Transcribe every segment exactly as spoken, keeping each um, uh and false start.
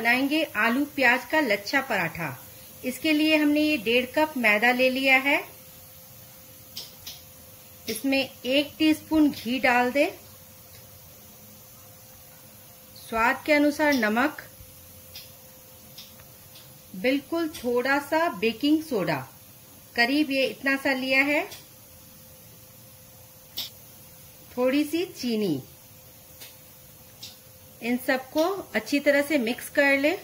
बनाएंगे आलू प्याज का लच्छा पराठा। इसके लिए हमने ये डेढ़ कप मैदा ले लिया है। इसमें एक टीस्पून घी डाल दें, स्वाद के अनुसार नमक, बिल्कुल थोड़ा सा बेकिंग सोडा, करीब ये इतना सा लिया है, थोड़ी सी चीनी। इन सबको अच्छी तरह से मिक्स कर ले।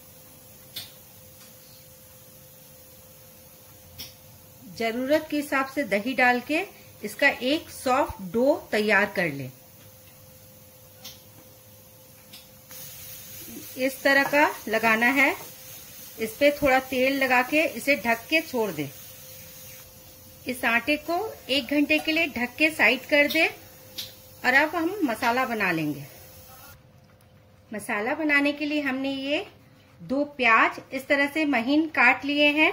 जरूरत के हिसाब से दही डाल के इसका एक सॉफ्ट डो तैयार कर ले। इस तरह का लगाना है। इस पे थोड़ा तेल लगा के इसे ढक के छोड़ दे। इस आटे को एक घंटे के लिए ढक के साइड कर दे। और अब हम मसाला बना लेंगे। मसाला बनाने के लिए हमने ये दो प्याज इस तरह से महीन काट लिए हैं।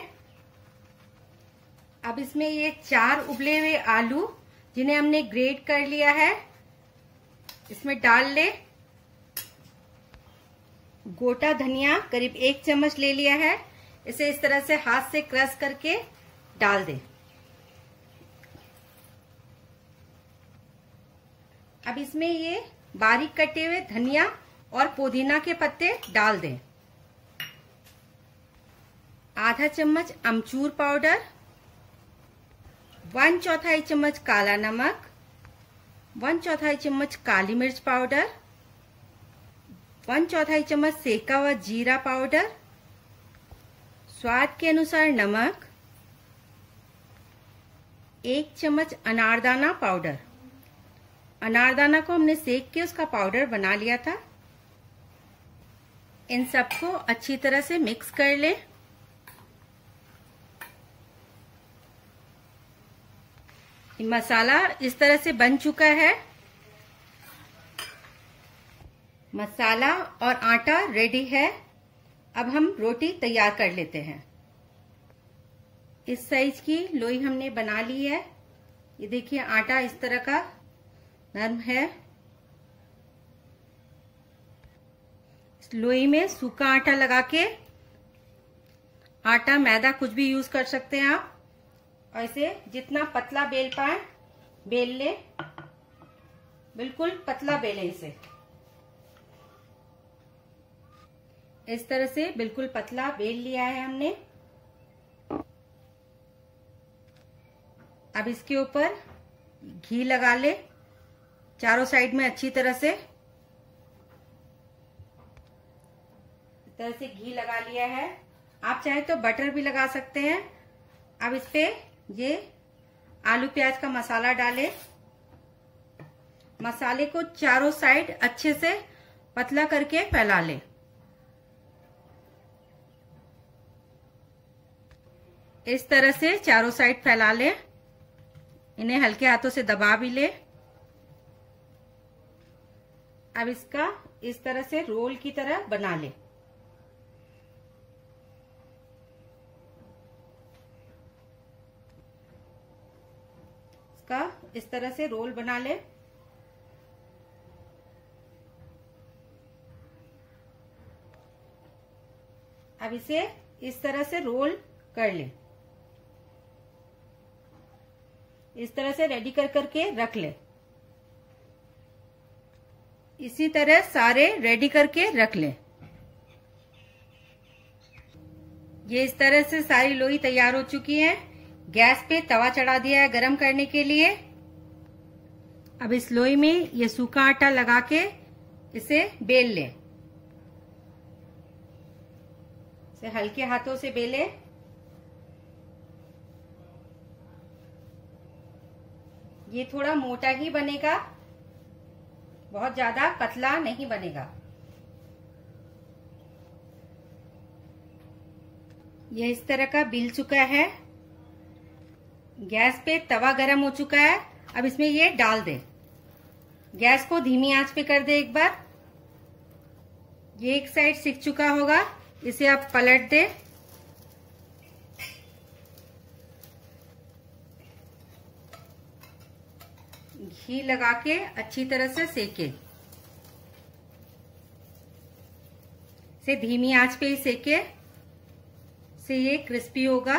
अब इसमें ये चार उबले हुए आलू जिन्हें हमने ग्रेट कर लिया है इसमें डाल ले। गोटा धनिया करीब एक चम्मच ले लिया है, इसे इस तरह से हाथ से क्रश करके डाल दे। अब इसमें ये बारीक कटे हुए धनिया और पुदीना के पत्ते डाल दें। आधा चम्मच अमचूर पाउडर, वन चौथाई चम्मच काला नमक, वन चौथाई चम्मच काली मिर्च पाउडर, वन चौथाई चम्मच सेका हुआ जीरा पाउडर, स्वाद के अनुसार नमक, एक चम्मच अनारदाना पाउडर। अनारदाना को हमने सेक के उसका पाउडर बना लिया था। इन सबको अच्छी तरह से मिक्स कर ले। मसाला इस तरह से बन चुका है। मसाला और आटा रेडी है। अब हम रोटी तैयार कर लेते हैं। इस साइज की लोई हमने बना ली है। ये देखिए आटा इस तरह का नरम है। लोई में सूखा आटा लगा के, आटा मैदा कुछ भी यूज कर सकते हैं आप, और इसे जितना पतला बेल पाए बेल ले। बिल्कुल पतला बेले इसे, इस तरह से बिल्कुल पतला बेल लिया है हमने। अब इसके ऊपर घी लगा ले चारों साइड में अच्छी तरह से। इस तरह से घी लगा लिया है। आप चाहे तो बटर भी लगा सकते हैं। अब इस पे ये आलू प्याज का मसाला डालें। मसाले को चारों साइड अच्छे से पतला करके फैला ले। इस तरह से चारों साइड फैला ले। इन्हें हल्के हाथों से दबा भी ले। अब इसका इस तरह से रोल की तरह बना ले। इसका इस तरह से रोल बना ले। अब इसे इस तरह से रोल कर ले। इस तरह से रेडी कर करके रख ले। इसी तरह सारे रेडी करके रख ले। ये इस तरह से सारी लोई तैयार हो चुकी है। गैस पे तवा चढ़ा दिया है गरम करने के लिए। अब इस लोई में ये सूखा आटा लगा के इसे बेल ले। इसे हल्के हाथों से बेले। ये थोड़ा मोटा ही बनेगा, बहुत ज्यादा पतला नहीं बनेगा। ये इस तरह का बिल चुका है। गैस पे तवा गरम हो चुका है। अब इसमें ये डाल दे। गैस को धीमी आंच पे कर दे एक बार। ये एक साइड सिक चुका होगा, इसे आप पलट दे। घी लगा के अच्छी तरह से सेके। इसे धीमी आंच पे ही सेके, से ये क्रिस्पी होगा।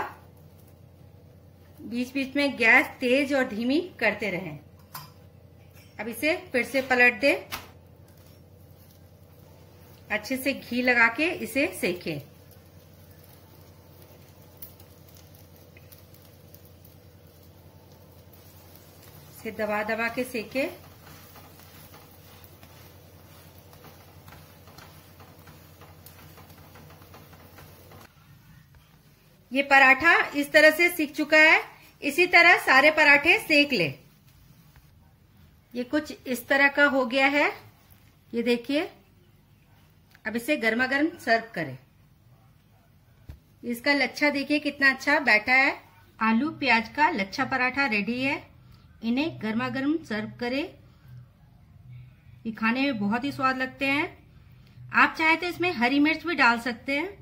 बीच बीच में गैस तेज और धीमी करते रहें। अब इसे फिर से पलट दे, अच्छे से घी लगा के इसे सेकें। इसे दबा दबा के सेके। ये पराठा इस तरह से सिक चुका है। इसी तरह सारे पराठे सेक ले। ये कुछ इस तरह का हो गया है, ये देखिए। अब इसे गर्मा गर्म सर्व करें। इसका लच्छा देखिए कितना अच्छा बैठा है। आलू प्याज का लच्छा पराठा रेडी है। इन्हें गर्मा गर्म सर्व करें। ये खाने में बहुत ही स्वाद लगते हैं। आप चाहे तो इसमें हरी मिर्च भी डाल सकते हैं।